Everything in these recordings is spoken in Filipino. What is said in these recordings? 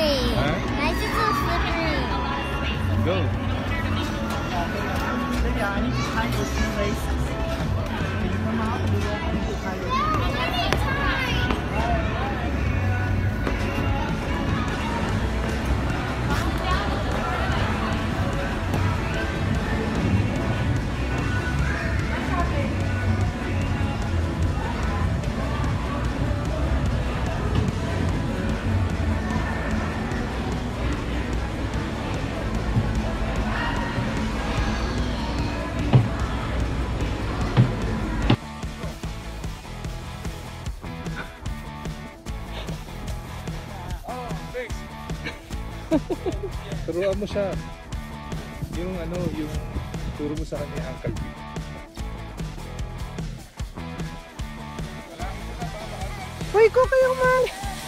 slippery. Huh? Nice, it's so slippery. Go. Yeah, I need to tie your shoelaces. Can you come out? Do you want me to tie your shoelaces? Turuan mo siya. Yung ano, yung turo mo sa kanya ang kalbi. Uy, ko kayong mal.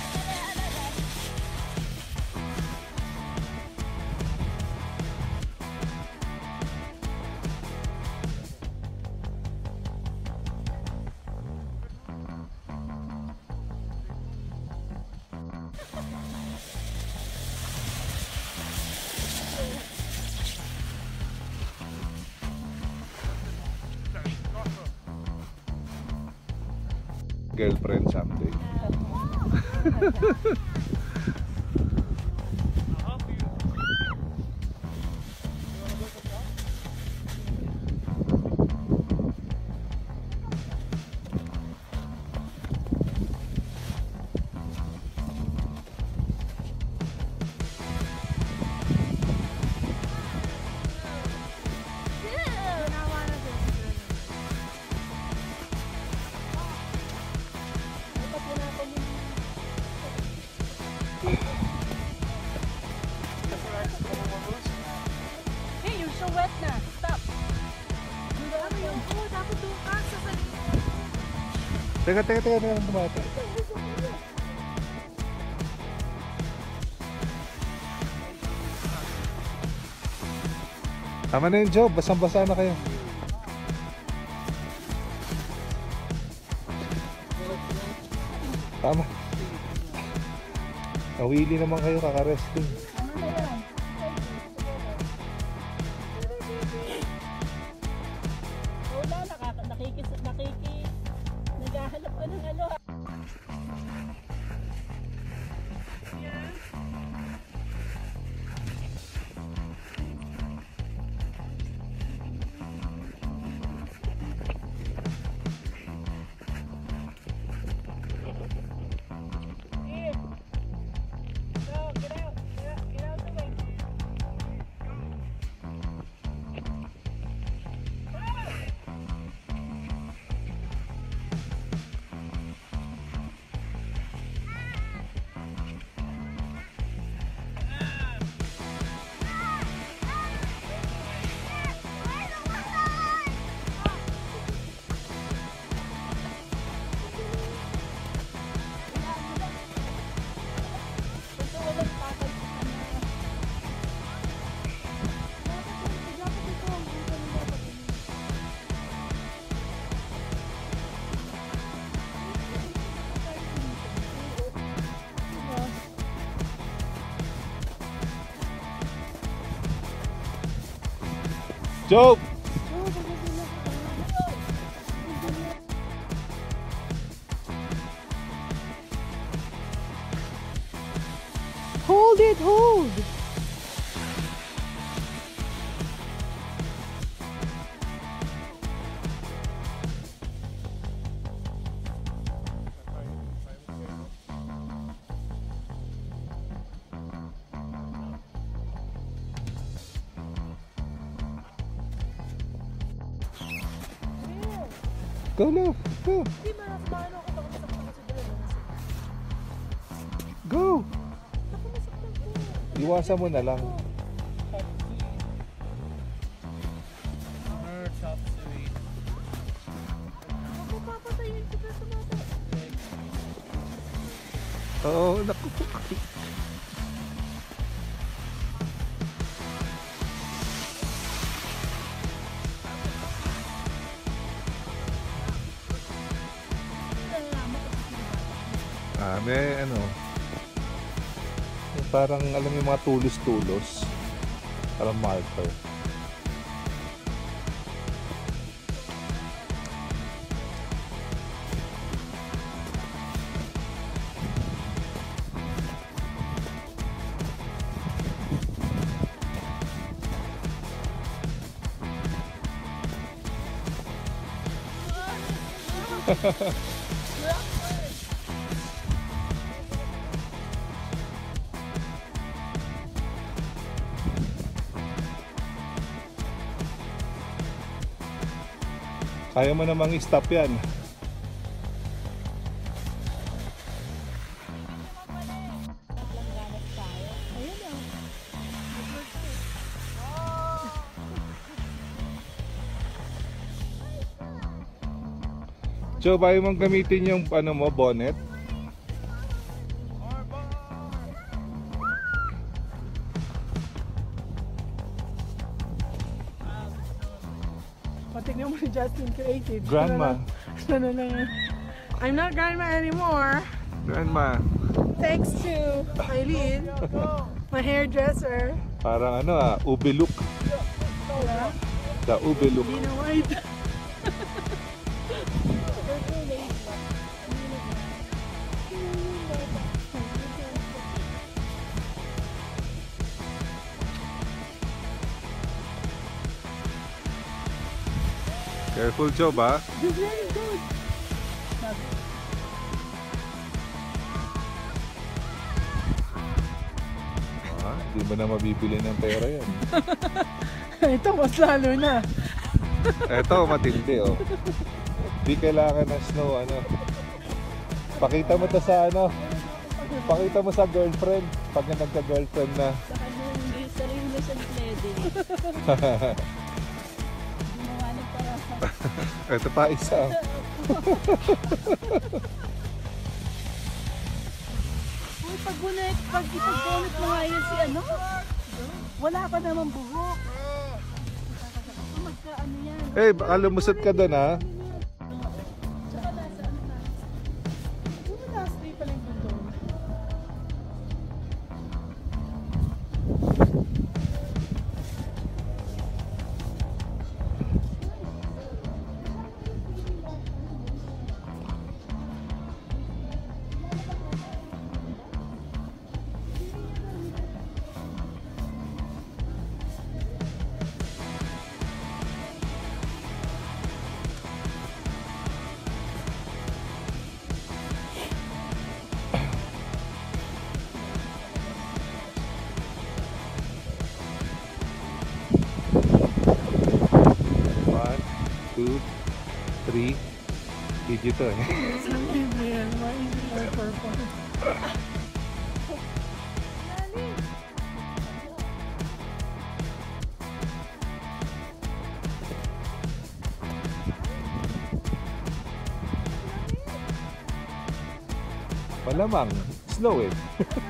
Girlfriend someday. Hey, you're so wet na. Stop. Ano yung ko? Dapat doon ka sa Teka, tumata. Tama na yung job, basang-basa na kayo. Tama. Nawili naman kayo, kaka-resting. wala, naghahanap ka ng ano. Job! Hold it, hold. Go na! Go! Go! Iwasan mo na lang. Oo, naku. May ano. Parang alam mo yung mga tulos-tulos. Parang marker. Kaya mo namang i-stop yan. So, bayo mong gamitin yung ano mo, bonnet. Tignan mo ni Justin Creative. Grandma. I'm not grandma anymore. Grandma. Thanks to Eileen, my hairdresser. Parang ano ube look. Yeah. The ube look. Dina White. Careful, Job, ha? This very good. Hindi mo na mabibili ng pera yan. Ito mas lalo na. Eto, matindi, oh. Di kailangan ng snow, ano. Pakita mo to sa, ano. Pakita mo sa girlfriend. Pag nagka-girlfriend na. Saka hindi sarili na siyang pleding. Gumawa ng para. Eto pa isa. Uy, pag ipag-bonnet mo nga yan si ano? Wala pa naman buhok. Magka-ano yan. Eh, baka lumusot ka doon, ha? Tsaka nasa ano na. Ano last day pala yung bundong? One, two, three. Video to, eh. Sabi mo yan, ma-easy lang purple. Malamang. Snow, eh.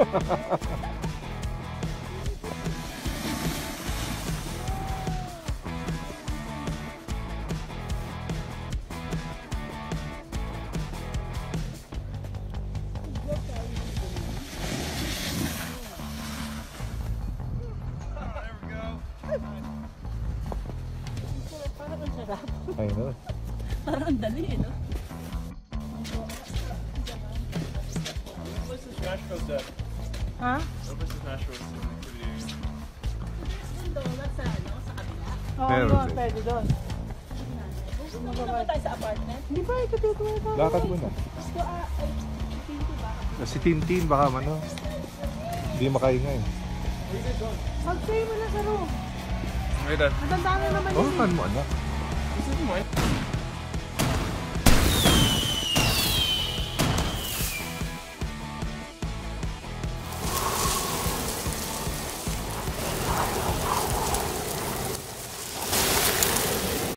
Parang ang sarap. I know. Parang ang dali, eh, no? Ha? Yung donut sa ano, sa kabila. Oo, Meron yun, din. pwede doon. Gusto mo tayo sa apartment? Hindi ba ito dito ito? Lakad mo na. Gusto, ay, pinto ba? Si Tintin, baka ano. Hindi makaingay. Mag-stay mo na sa room. Wait, Matanda na naman Oh, yun. kan mo, anak. this is mine.